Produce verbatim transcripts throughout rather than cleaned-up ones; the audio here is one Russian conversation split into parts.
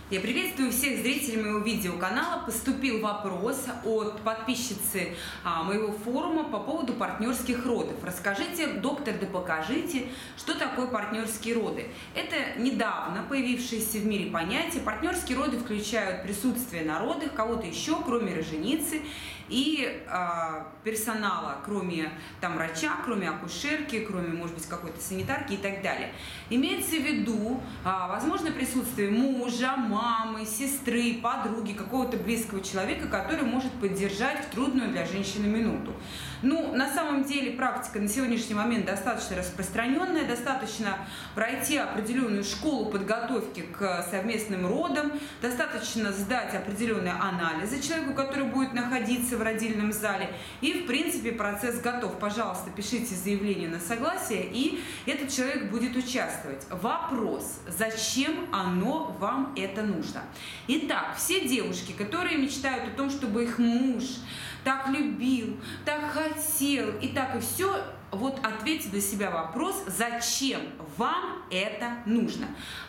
Я приветствую всех зрителей моего видеоканала. Поступил вопрос от подписчицы а, моего форума по поводу партнерских родов. Расскажите, доктор, да покажите, что такое партнерские роды. Это недавно появившееся в мире понятие. Партнерские роды включают присутствие на родах кого-то еще, кроме роженицы, и а, персонала, кроме там врача, кроме акушерки, кроме, может быть, какой-то санитарки и так далее. Имеется в виду, а, возможно, присутствие мужа, мамы, сестры, подруги, какого-то близкого человека, который может поддержать в трудную для женщины минуту. Ну, на самом деле, практика на сегодняшний момент достаточно распространенная, достаточно пройти определенную школу подготовки к совместным родам, достаточно сдать определенные анализы человеку, который будет находиться в родильном зале, и, в принципе, процесс готов. Пожалуйста, пишите заявление на согласие, и этот человек будет участвовать. Вопрос: зачем оно вам это нужно? Итак, все девушки, которые мечтают о том, чтобы их муж так любил, так хотел и так и все, вот ответьте для себя вопрос, зачем вам это нужно.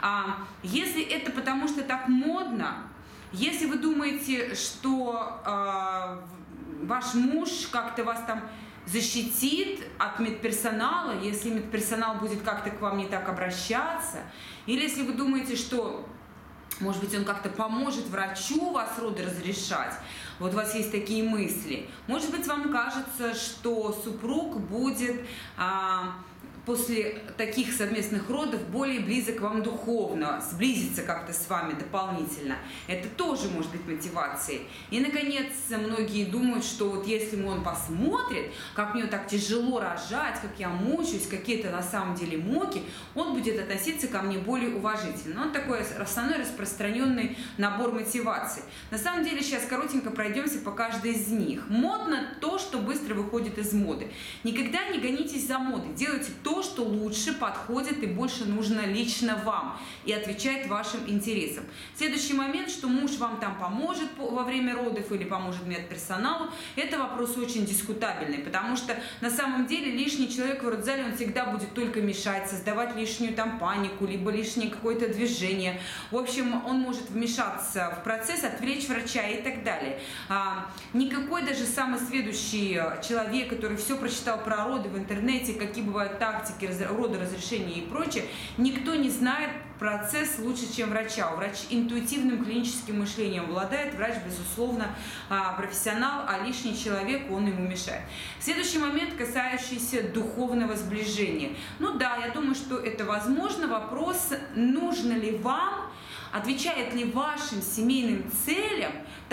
А если это потому, что так модно, если вы думаете, что э, ваш муж как-то вас там защитит от медперсонала, если медперсонал будет как-то к вам не так обращаться, или если вы думаете, что, может быть, он как-то поможет врачу вас роды разрешать, вот у вас есть такие мысли. Может быть, вам кажется, что супруг будет а, после таких совместных родов более близок к вам духовно, сблизиться как-то с вами дополнительно. Это тоже может быть мотивацией. И, наконец, многие думают, что вот если он посмотрит, как мне так тяжело рожать, как я мучаюсь, какие-то на самом деле муки, он будет относиться ко мне более уважительно. Вот такой основной распространенный набор мотиваций. На самом деле, сейчас коротенько пройдемся по каждой из них. Модно то, что быстро выходит из моды. Никогда не гонитесь за модой. Делайте то, что лучше подходит и больше нужно лично вам и отвечает вашим интересам. Следующий момент, что муж вам там поможет во время родов или поможет медперсоналу, это вопрос очень дискутабельный, потому что на самом деле лишний человек в родзале, он всегда будет только мешать, создавать лишнюю там панику, либо лишнее какое-то движение. В общем, он может вмешаться в процесс, отвлечь врача и так далее. А, никакой даже самый сведущий человек, который все прочитал про роды в интернете, какие бывают тактики, родоразрешения и прочее, никто не знает процесс лучше, чем врача. Врач интуитивным клиническим мышлением обладает, врач, безусловно, профессионал, а лишний человек, он ему мешает. Следующий момент, касающийся духовного сближения. Ну да, я думаю, что это возможно. Вопрос, нужно ли вам, отвечает ли вашим семейным целям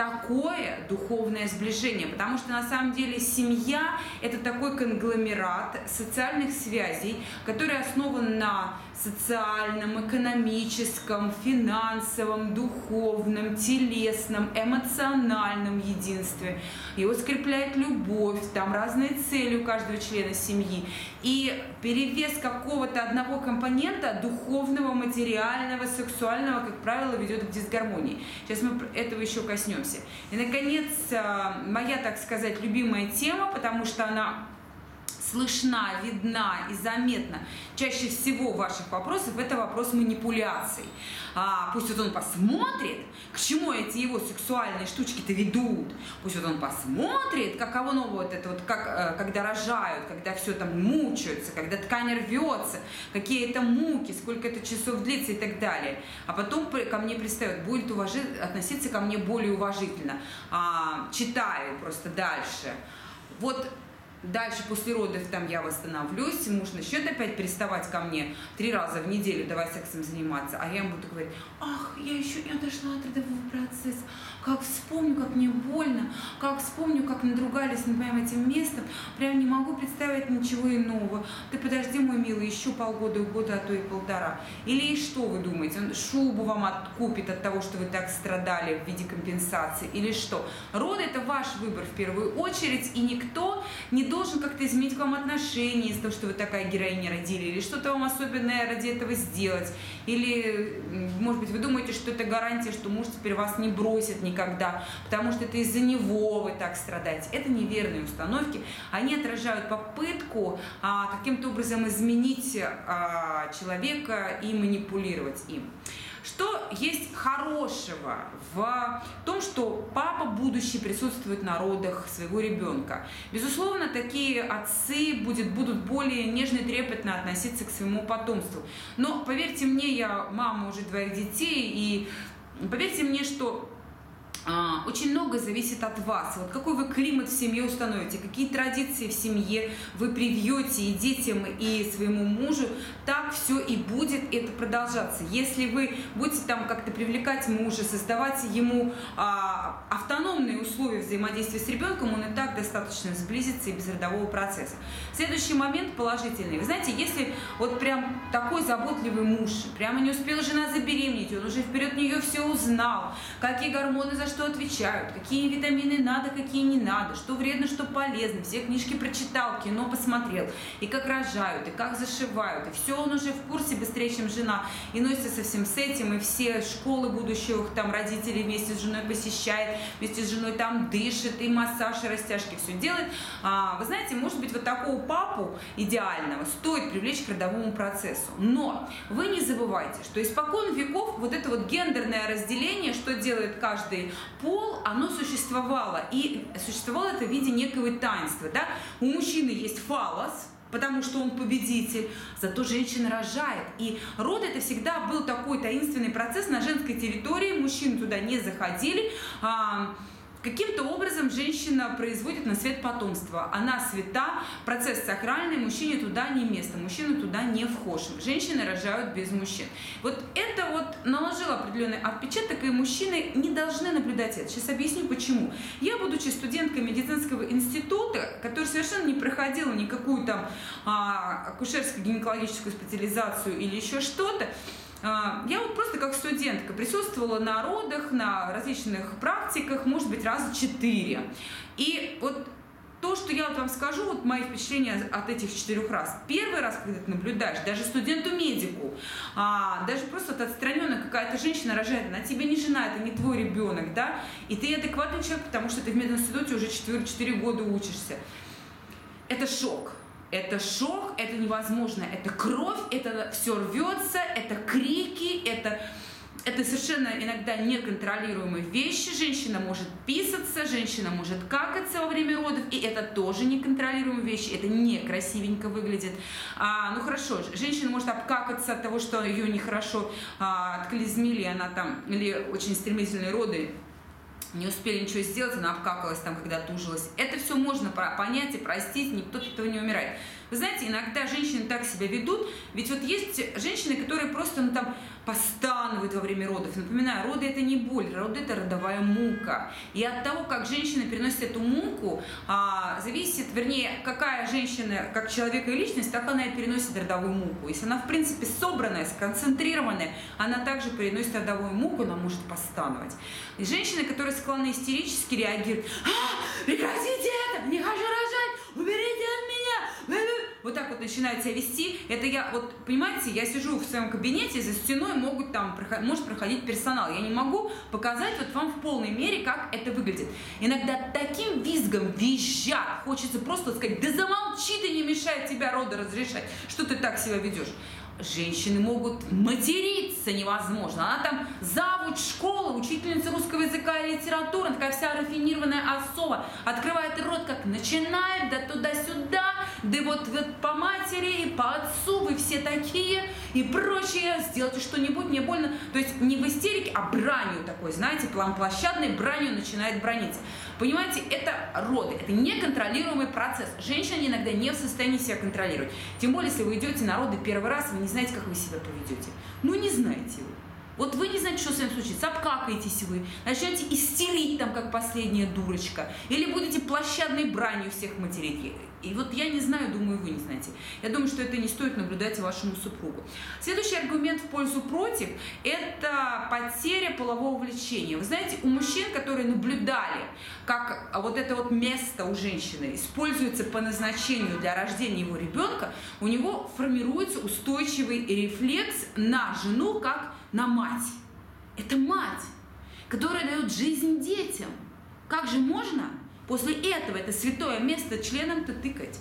такое духовное сближение? Потому что на самом деле семья – это такой конгломерат социальных связей, который основан на социальном, экономическом, финансовом, духовном, телесном, эмоциональном единстве. Его скрепляет любовь, там разные цели у каждого члена семьи. И перевес какого-то одного компонента, духовного, материального, сексуального, как правило, ведет к дисгармонии. Сейчас мы этого еще коснемся. И, наконец, моя, так сказать, любимая тема, потому что она слышна, видна и заметна чаще всего ваших вопросов, это вопрос манипуляций. А, пусть вот он посмотрит, к чему эти его сексуальные штучки-то ведут. Пусть вот он посмотрит, каково ну, вот это вот, как, когда рожают, когда все там мучаются, когда ткань рвется, какие это муки, сколько это часов длится и так далее. А потом ко мне пристает, будет уважи, относиться ко мне более уважительно. А, читаю просто дальше. Вот дальше после родов там я восстановлюсь, муж начнет опять приставать ко мне три раза в неделю, давай сексом заниматься, а я ему буду говорить: ах, я еще не дошла от родового процесса, как вспомню, как мне больно, как вспомню, как надругались над моим этим местом, прям не могу представить ничего иного. Ты подожди, мой милый, еще полгода, года, а то и полтора. Или что вы думаете, он шубу вам откупит от того, что вы так страдали в виде компенсации, или что? Роды – это ваш выбор в первую очередь, и никто не должен как-то изменить к вам отношение из-за того, что вы такая героиня родили, или что-то вам особенное ради этого сделать, или, может быть, вы думаете, что это гарантия, что муж теперь вас не бросит никогда, потому что это из-за него вы так страдаете. Это неверные установки, они отражают попытку а, каким-то образом изменить а, человека и манипулировать им. Что есть хорошего в том, что папа будущий присутствует на родах своего ребенка? Безусловно, такие отцы будет, будут более нежно и трепетно относиться к своему потомству. Но поверьте мне, я мама уже двоих детей, и поверьте мне, что А, очень много зависит от вас. Вот какой вы климат в семье установите, какие традиции в семье вы привьете и детям, и своему мужу, так все и будет это продолжаться. Если вы будете там как-то привлекать мужа, создавать ему а, автономные условия взаимодействия с ребенком, он и так достаточно сблизится и без родового процесса. Следующий момент положительный. Вы знаете, если вот прям такой заботливый муж, прямо не успела жена забеременеть, он уже вперед нее все узнал, какие гормоны за что отвечают, какие витамины надо, какие не надо, что вредно, что полезно, все книжки прочитал, кино посмотрел, и как рожают, и как зашивают, и все он уже в курсе быстрее, чем жена, и носится со всем с этим, и все школы будущих там родителей вместе с женой посещает, вместе с женой там дышит, и массаж, и растяжки все делает. А, вы знаете, может быть, вот такого папу идеального стоит привлечь к родовому процессу, но вы не забывайте, что испокон веков вот это вот гендерное разделение, что делает каждый пол, оно существовало, и существовало это в виде некого таинства, да? У мужчины есть фаллос, потому что он победитель, зато женщина рожает. И род это всегда был такой таинственный процесс на женской территории, мужчины туда не заходили. Каким-то образом женщина производит на свет потомство. Она свята, процесс сакральный, мужчине туда не место, мужчина туда не вхож. Женщины рожают без мужчин. Вот это вот наложило определенный отпечаток, и мужчины не должны наблюдать это. Сейчас объясню почему. Я, будучи студенткой медицинского института, который совершенно не проходила никакую там а, акушерско-гинекологическую специализацию или еще что-то, я вот просто как студентка присутствовала на родах, на различных практиках, может быть, раза четыре. И вот то, что я вот вам скажу, вот мои впечатления от этих четырех раз. Первый раз, когда ты наблюдаешь, даже студенту-медику, а, даже просто вот отстраненно какая-то женщина рожает, она тебе не жена, это не твой ребенок, да, и ты адекватный человек, потому что ты в мединституте уже четыре года учишься. Это шок. Это шок, это невозможно, это кровь, это все рвется, это крики, это, это совершенно иногда неконтролируемые вещи. Женщина может писаться, женщина может какаться во время родов, и это тоже неконтролируемые вещи, это некрасивенько выглядит. А, ну хорошо, женщина может обкакаться от того, что ее нехорошо а, отклизмили, она там, или очень стремительные роды, не успели ничего сделать, она обкакалась там, когда тужилась. Это все можно понять и простить, никто от этого не умирает. Вы знаете, иногда женщины так себя ведут, ведь вот есть женщины, которые просто, ну там, постанывают во время родов. Напоминаю, роды это не боль, роды это родовая мука. И от того, как женщина переносит эту муку, а, зависит, вернее, какая женщина, как человек и личность, так она и переносит родовую муку. Если она, в принципе, собранная, сконцентрированная, она также переносит родовую муку, она может постановать. И женщины, которые склонны истерически реагировать: а, прекратите это, не хочу рожать, уберите от меня. Вот так вот начинают себя вести. Это я, вот, понимаете, я сижу в своем кабинете, за стеной могут там, может проходить персонал. Я не могу показать вот вам в полной мере, как это выглядит. Иногда таким визгом визжат, хочется просто сказать: да замолчи ты, не мешай тебя роды разрешать, что ты так себя ведешь. Женщины могут материться невозможно. Она там завуч школы, учительница русского языка и литературы, такая вся рафинированная особа, открывает рот, как начинает, да туда-сюда, да вот, вот по матери, и по отцу, вы все такие, и прочее, сделайте что-нибудь, мне больно. То есть не в истерике, а бранью такой, знаете, площадной бранью начинает браниться. Понимаете, это роды, это неконтролируемый процесс. Женщина иногда не в состоянии себя контролировать. Тем более, если вы идете на роды первый раз, вы не знаете, как вы себя поведете. Ну, не знаете вы. Вот вы не знаете, что с вами случится, обкакаетесь вы, начнете истерить там, как последняя дурочка, или будете площадной бранью всех матерей. И вот я не знаю, думаю, вы не знаете. Я думаю, что это не стоит наблюдать вашему супругу. Следующий аргумент в пользу против – это потеря полового влечения. Вы знаете, у мужчин, которые наблюдали, как вот это вот место у женщины используется по назначению для рождения его ребенка, у него формируется устойчивый рефлекс на жену, как на мать. Это мать, которая дает жизнь детям. Как же можно после этого это святое место членом-то тыкать?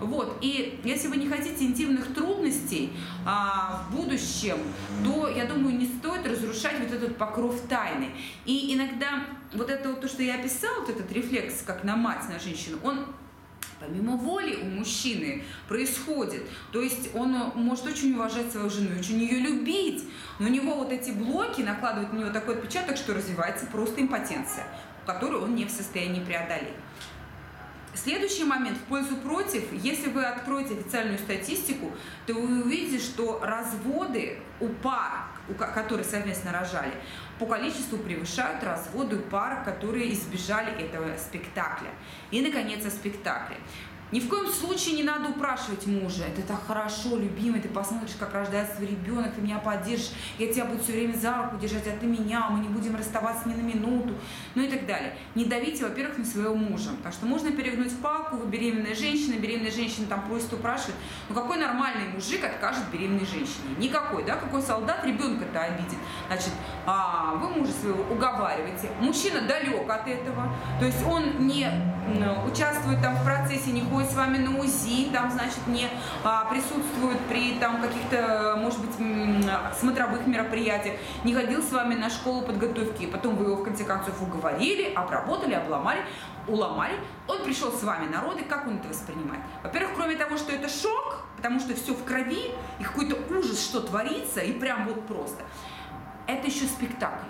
Вот. И если вы не хотите интимных трудностей а, в будущем, то, я думаю, не стоит разрушать вот этот покров тайны. И иногда вот это вот то, что я описала, вот этот рефлекс, как на мать, на женщину, он помимо воли у мужчины происходит. То есть он может очень уважать свою жену, очень ее любить, но у него вот эти блоки накладывают на него такой отпечаток, что развивается просто импотенция, которую он не в состоянии преодолеть. Следующий момент в пользу против. Если вы откроете официальную статистику, то вы увидите, что разводы у пар, которые совместно рожали, по количеству превышают разводы у пар, которые избежали этого спектакля. И, наконец, о спектакле. Ни в коем случае не надо упрашивать мужа. Это так хорошо, любимый, ты посмотришь, как рождается свой ребенок, ты меня поддержишь, я тебя буду все время за руку держать, а ты меня, мы не будем расставаться ни на минуту, ну и так далее. Не давите, во-первых, на своего мужа, потому что можно перегнуть палку, вы беременная женщина, беременная женщина там просит, упрашивает. Но какой нормальный мужик откажет беременной женщине? Никакой, да? Какой солдат ребенка-то обидит? Значит, а, вы мужа своего уговариваете. Мужчина далек от этого, то есть он не участвует там в процессе, не ходит с вами на УЗИ, там, значит, не а, присутствует при там каких-то, может быть, смотровых мероприятиях, не ходил с вами на школу подготовки, потом вы его, в конце концов, уговорили, обработали, обломали, уломали, он пришел с вами на роды, как он это воспринимает? Во-первых, кроме того, что это шок, потому что все в крови, и какой-то ужас, что творится, и прям вот просто, это еще спектакль.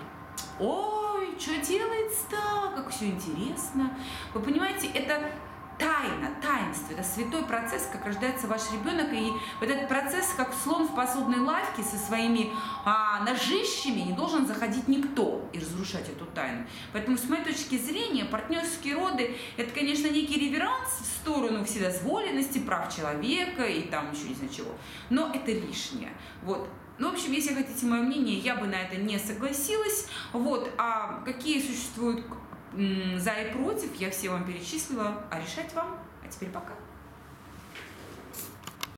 Ой, что делается-то, как все интересно. Вы понимаете, это тайна, таинство, это святой процесс, как рождается ваш ребенок, и вот этот процесс, как слон в посудной лавке со своими а, ножищами, не должен заходить никто и разрушать эту тайну. Поэтому, с моей точки зрения, партнерские роды – это, конечно, некий реверанс в сторону вседозволенности, прав человека и там еще не знаю чего, но это лишнее. Вот. Ну, в общем, если хотите мое мнение, я бы на это не согласилась. Вот. А какие существуют м, за и против, я все вам перечислила. А решать вам. А теперь пока.